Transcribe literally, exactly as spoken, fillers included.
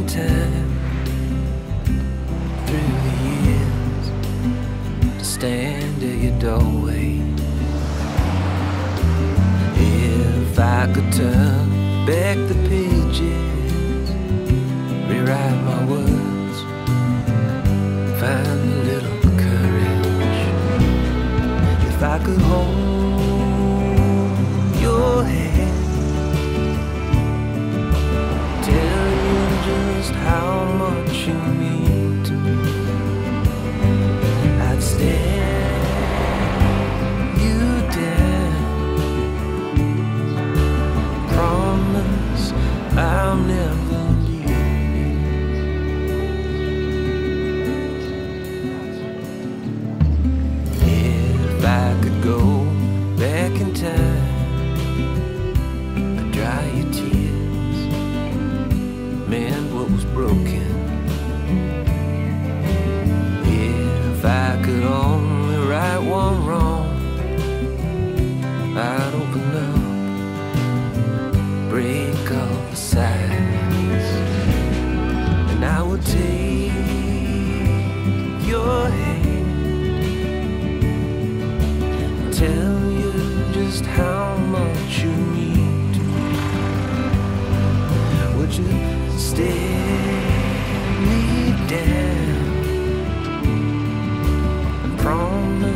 time through the years to stand at your doorway. If I could turn back the pages, rewrite my words, find a little courage. If I could hold your hand, tell you just how much you mean to me, I'd stand you down, promise I'll never leave you. If I could go back in time, I'd dry your tears, mend what was broken. If I could only right one wrong, I'd open up, break all the silence, and I would take your hand, tell you just how much you mean to me. Would you stare me down and promise